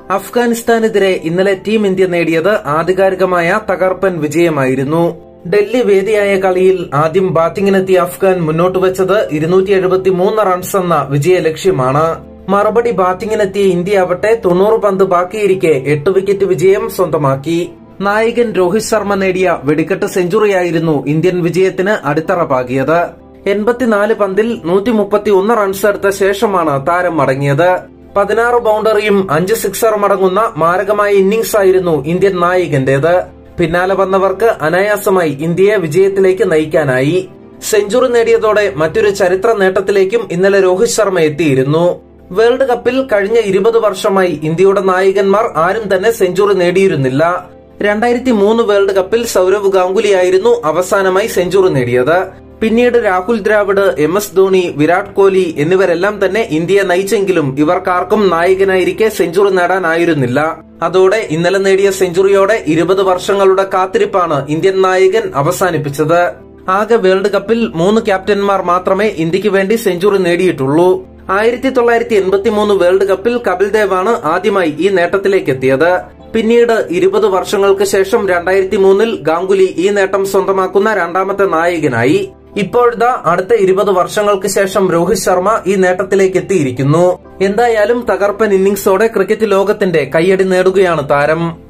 അഫ്ഗാനിസ്ഥാനെതിരെ ഇന്നലെ team India നേടിയത് ആധികാരികമായ തകർപ്പൻ വിജയമായിരുന്നു. ഡൽഹി വേദിയായ കളിയിൽ ആദ്യം ബാറ്റിംഗിനെത്തിയ അഫ്ഗാൻ മുന്നോട്ട് വെച്ചത് 273 റൺസ് എന്ന വിജയ ലക്ഷ്യമാണ്. മറുപടി ബാറ്റിംഗിനെത്തിയ ഇന്ത്യ ആവട്ടെ 90 പന്ത് ബാക്കിയിരിക്കെ 8 വിക്കറ്റ് വിജയം സ്വന്തമാക്കി. നായകൻ രോഹിത് ശർമ്മ നേടിയ വെടിക്കെട്ട് സെഞ്ചുറിയായിരുന്നു ഇന്ത്യൻ വിജയത്തിന് അടിത്തറ പാകിയത്. 84 പന്തിൽ 131 റൺസ് എടുത്ത ശേഷമാണ് താരം മടങ്ങിയത്. 16 ബൌണ്ടറിയും 5 സിക്സറും അടങ്ങുന്ന മാരകമായ ഇന്നിംഗ്സ് ആയിരുന്നു ഇന്ത്യൻ നായകന്റേത്. പിന്നാലെ വന്നവർക്ക് അനായാസമായി ഇന്ത്യയെ വിജയത്തിലേക്ക് നയിക്കാനായി. സെഞ്ചുറി നേടിയതോടെ മറ്റൊരു ചരിത്ര നേട്ടത്തിലേക്കും ഇന്നലെ രോഹിത് ശർമ്മ എത്തിയിരുന്നു. വേൾഡ് കപ്പിൽ കഴിഞ്ഞ 20 വർഷമായി ഇന്ത്യയുടെ നായകന്മാർ ആരും തന്നെ സെഞ്ചുറി നേടിയിരുന്നില്ല. 2003 വേൾഡ് കപ്പിൽ സൌരവ് ഗാംഗുലിയായിരുന്നു അവസാനമായി സെഞ്ചുറി നേടിയത്. പിന്നീട് രാഹുൽ ദ്രാവിഡ്, MS ധോണി, വിരാട് കോഹ്ലി എന്നിവരെല്ലാം തന്നെ ഇന്ത്യയെ നയിച്ചെങ്കിലും ഇവർക്കാർക്കും നായകനായിരിക്കെ സെഞ്ചുറി നേടാനായിരുന്നില്ല. അതോടെ ഇന്നലെ നേടിയ സെഞ്ചുറിയോടെ 20 വർഷങ്ങളുടെ കാത്തിരിപ്പാണ് ഇന്ത്യൻ നായകൻ അവസാനിപ്പിച്ചത്. ആകെ വേൾഡ് കപ്പിൽ 3 ക്യാപ്റ്റന്മാർ മാത്രമേ ഇന്ത്യക്ക് വേണ്ടി സെഞ്ചുറി നേടിയിട്ടുള്ളൂ. 1983 വേൾഡ് കപ്പിൽ കപിൽ ദേവാണ് ആദ്യമായി ഈ നേട്ടത്തിലേക്കെത്തിയത്. പിന്നീട് 20 വർഷങ്ങൾക്ക് ശേഷം 2003 ഗാംഗുലി ഈ നേട്ടം സ്വന്തമാക്കുന്ന രണ്ടാമത്തെ നായകനായി. ഇപ്പോഴത്തെ അടുത്ത 20 വർഷങ്ങൾക്ക് ശേഷം രോഹിത് ശർമ്മ ഈ നേട്ടത്തിലേക്ക് എത്തിയിരിക്കുന്നു. എന്തായാലും തകർപ്പൻ ഇന്നിംഗ്സോടെ ക്രിക്കറ്റ് ലോകത്തിന്റെ കയ്യടി നേടുകയാണ് താരം.